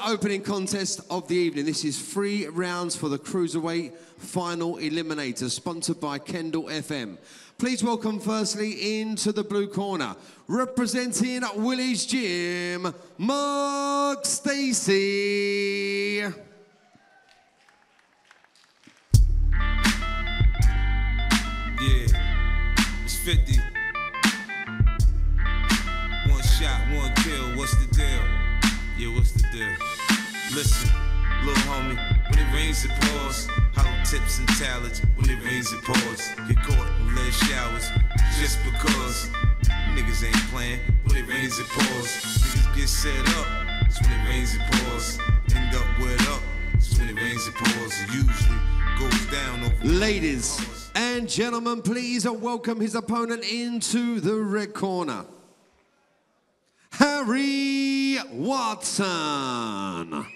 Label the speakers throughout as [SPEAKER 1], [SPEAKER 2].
[SPEAKER 1] opening contest of the evening. This is 3 rounds for the Cruiserweight Final Eliminator, sponsored by Kendall FM. Please welcome firstly into the blue corner, representing Willie's Gym, Mark Stacey.
[SPEAKER 2] Yeah, it's 50. One shot, one kill, what's the deal? Yeah, what's the deal? Listen, little homie, when it rains it pours. Hollow tips and talents, when it rains it pours. Get caught in lead showers, just because niggas ain't playing. When it rains it pours. Niggas get set up, it's when it rains it pours. End up wet up, it's when it rains it pours. It usually goes down over.
[SPEAKER 1] Ladies and gentlemen, please welcome his opponent into the red corner, Harry Watson.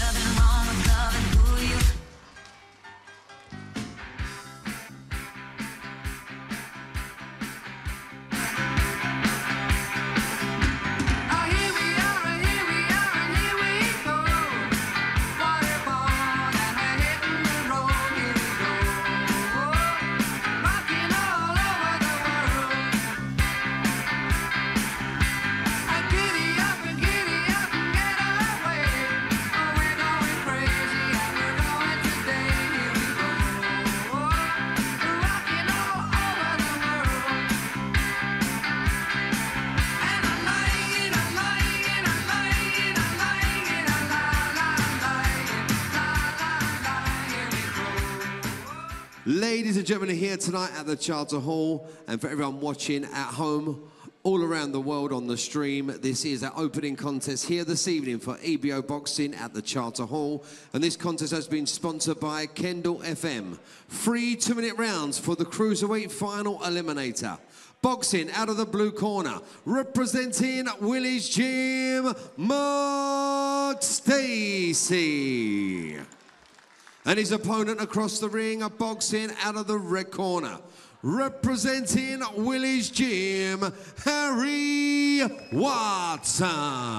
[SPEAKER 1] Ladies and gentlemen, here tonight at the Charter Hall, and for everyone watching at home, all around the world on the stream, this is our opening contest here this evening for EBO Boxing at the Charter Hall, and this contest has been sponsored by Kendall FM. 3 2-minute rounds for the Cruiserweight Final Eliminator. Boxing out of the blue corner, representing Willie's Gym, Mark Stacey. And his opponent across the ring, boxing out of the red corner, representing Willie's Gym, Harry Watson.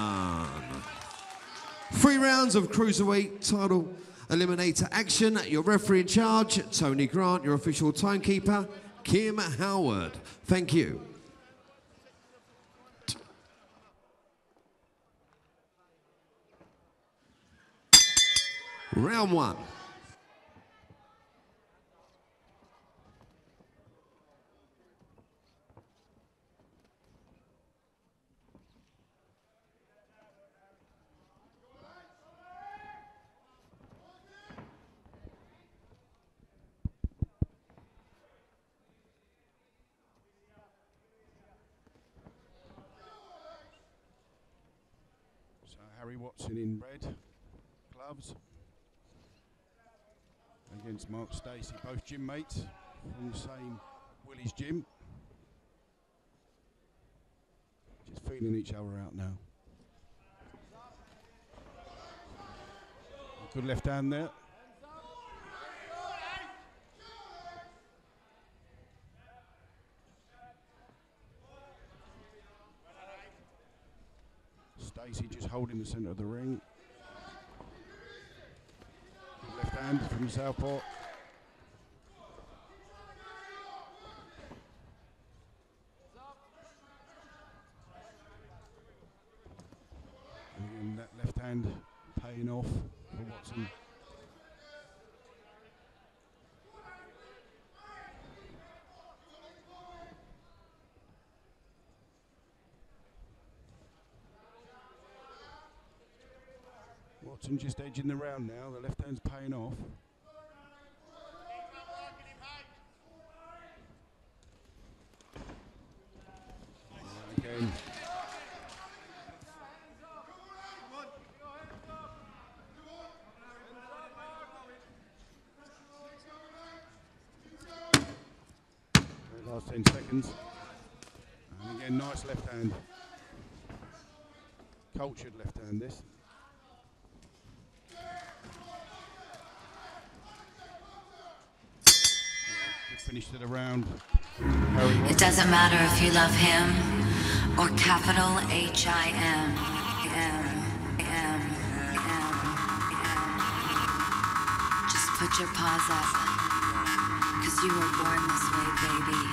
[SPEAKER 1] 3 rounds of Cruiserweight title eliminator action. Your referee in charge, Tony Grant. Your official timekeeper, Kim Howard. Thank you. Round 1.
[SPEAKER 3] Harry Watson in red gloves against Mark Stacey, both gym mates from the same Willie's Gym. Just feeling each other out now. Good left hand there. Stacey just holding the centre of the ring. Good left hand from Southport. And again, that left hand paying off for Watson. Watson just edging the round now, the left hand's paying off. Again. Last 10 seconds. And again, nice left hand. Cultured left hand this. Finish to the round.
[SPEAKER 4] It doesn't matter if you love him or capital H-I-M. Put your paws up, 'cause you were born this way, baby.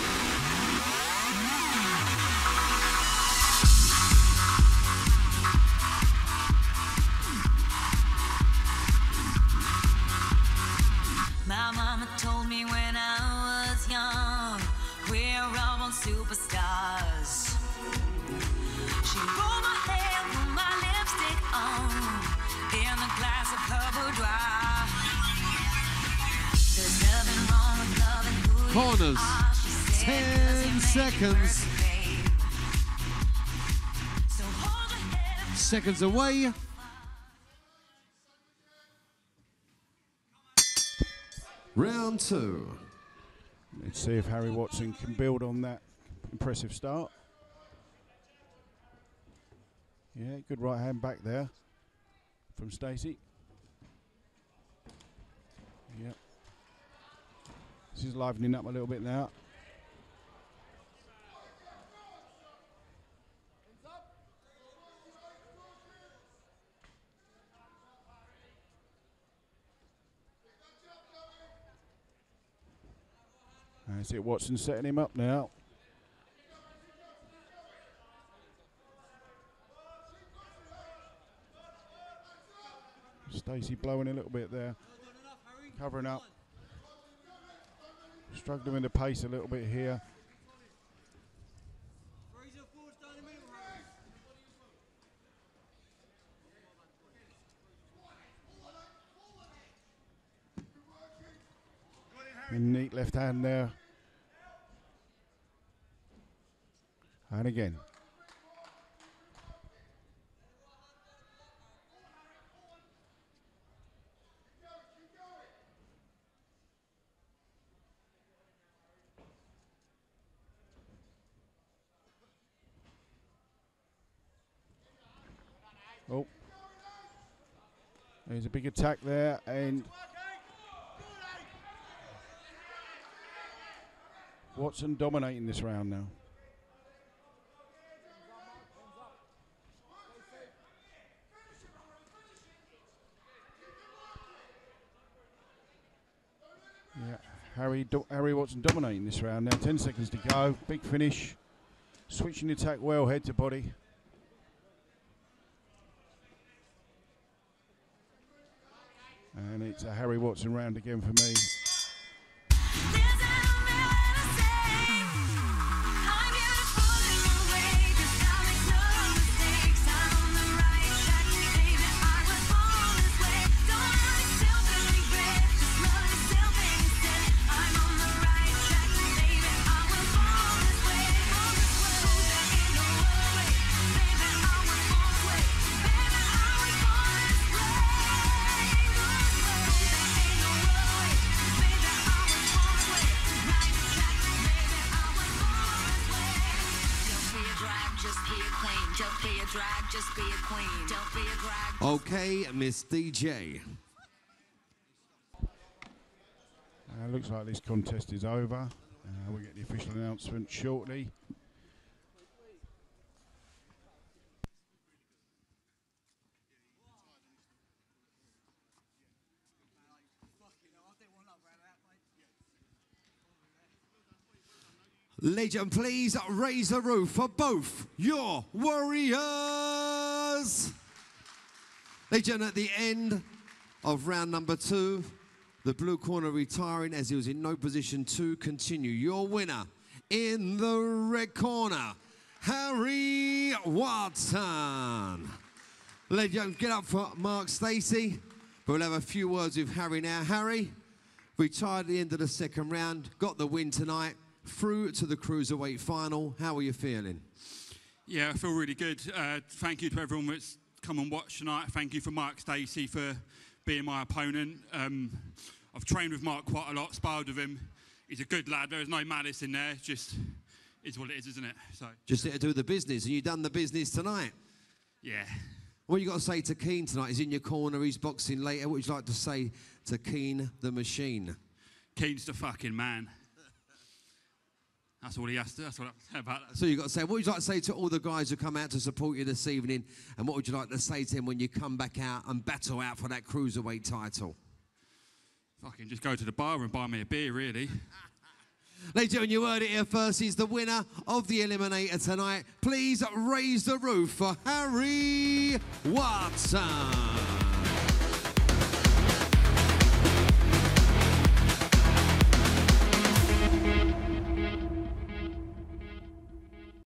[SPEAKER 4] My mama told me when I was young, we're all born superstars. She rolled my hair, put my lipstick on, in a glass of her boudoir. There's nothing wrong with loving who you
[SPEAKER 1] Corners.
[SPEAKER 4] are, she said,
[SPEAKER 1] 10 seconds.
[SPEAKER 4] So hold your head up.
[SPEAKER 1] Seconds away. Round 2.
[SPEAKER 3] Let's see if Harry Watson can build on that impressive start. Yeah, good right hand back there from Stacey. Yep. This is livening up a little bit now. That's it, Watson setting him up now. Stacey blowing a little bit there, covering up. Struggling with the pace a little bit here. A neat left hand there. And again. Oh. There's a big attack there, and Watson dominating this round now. Yeah, Harry Watson dominating this round now. 10 seconds to go. Big finish. Switching the attack well, head to body. And it's a Harry Watson round again for me.
[SPEAKER 1] Okay, Miss DJ.
[SPEAKER 3] Looks like this contest is over. We'll get the official announcement shortly.
[SPEAKER 1] Legend, please raise the roof for both your warriors. Legend, at the end of round number 2, the blue corner retiring as he was in no position to continue. Your winner in the red corner, Harry Watson. Legend, get up for Mark Stacey. We'll have a few words with Harry now. Harry, retired at the end of the second round, got the win tonight, through to the cruiserweight final. How are you feeling?
[SPEAKER 5] Yeah, I feel really good. Thank you to everyone that's come and watched tonight. Thank you for Mark Stacey for being my opponent. I've trained with Mark quite a lot, sparred with him. He's a good lad. There is no malice in there. It's just is what it is, isn't it? So
[SPEAKER 1] just there to do the business, and you've done the business tonight.
[SPEAKER 5] Yeah.
[SPEAKER 1] What you got to say to Keane tonight? He's in your corner. He's boxing later. What would you like to say to Keane the Machine?
[SPEAKER 5] Keane's the fucking man. That's all he has to. That's what I say about that.
[SPEAKER 1] So you got to say, what would you like to say to all the guys who come out to support you this evening, and what would you like to say to them when you come back out and battle out for that cruiserweight title?
[SPEAKER 5] can just go to the bar and buy me a beer, really.
[SPEAKER 1] Ladies and gentlemen, you heard it here first. He's the winner of the Eliminator tonight. Please raise the roof for Harry Watson.